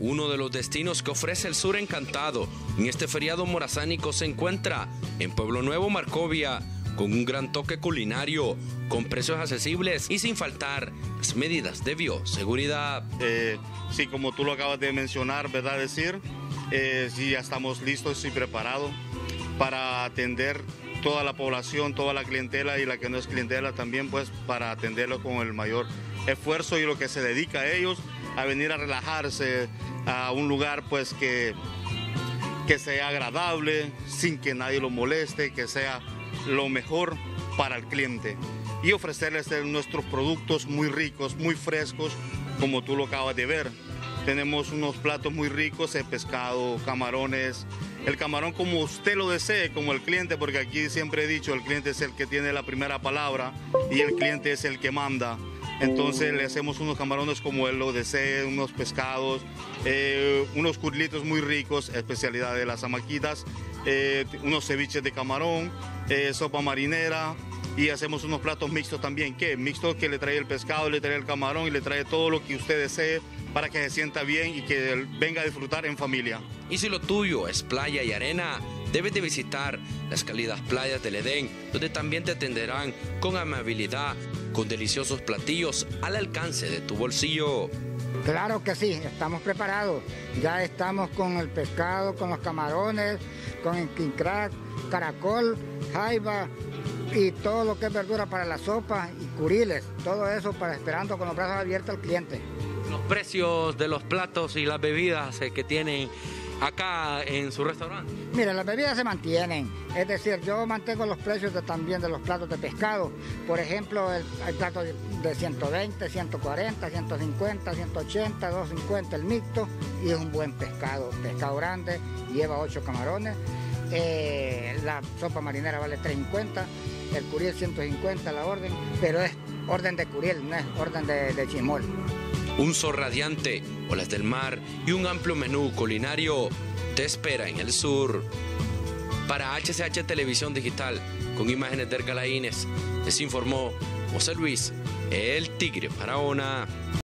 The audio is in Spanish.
Uno de los destinos que ofrece el Sur Encantado en este feriado morazánico se encuentra en Pueblo Nuevo, Marcovia, con un gran toque culinario, con precios accesibles y sin faltar las medidas de bioseguridad. Sí, como tú lo acabas de mencionar, ¿verdad? Sí, ya estamos listos y preparados para atender toda la población, toda la clientela y la que no es clientela también, pues para atenderlo con el mayor esfuerzo y lo que se dedica a ellos a venir a relajarse a un lugar pues que sea agradable, sin que nadie lo moleste, que sea lo mejor para el cliente y ofrecerles nuestros productos muy ricos, muy frescos, como tú lo acabas de ver. Tenemos unos platos muy ricos de pescado, camarones, el camarón como usted lo desee, como el cliente, porque aquí siempre he dicho, el cliente es el que tiene la primera palabra y el cliente es el que manda. Entonces le hacemos unos camarones como él lo desee, unos pescados, unos curlitos muy ricos, especialidad de las amaquitas, unos ceviches de camarón, sopa marinera y hacemos unos platos mixtos también, mixtos que le trae el pescado, le trae el camarón y le trae todo lo que usted desee para que se sienta bien y que venga a disfrutar en familia. Y si lo tuyo es playa y arena, debes de visitar las cálidas playas del Edén, donde también te atenderán con amabilidad, con deliciosos platillos al alcance de tu bolsillo. Claro que sí, estamos preparados. Ya estamos con el pescado, con los camarones, con el king crab, caracol, jaiba y todo lo que es verdura para la sopa y curiles. Todo eso para esperando con los brazos abiertos al cliente. Los precios de los platos y las bebidas que tienen acá en su restaurante. Mire, las bebidas se mantienen, es decir, yo mantengo los precios también de los platos de pescado. Por ejemplo, hay platos de 120, 140, 150, 180, 250 el mixto y es un buen pescado grande, lleva 8 camarones. La sopa marinera vale 3.50, el curiel 150 la orden, pero es orden de curiel, no es orden de chimol. Un sol radiante, olas del mar y un amplio menú culinario te espera en el sur. Para HCH Televisión Digital, con imágenes de Ergalaínez, les informó José Luis, el Tigre Faraona.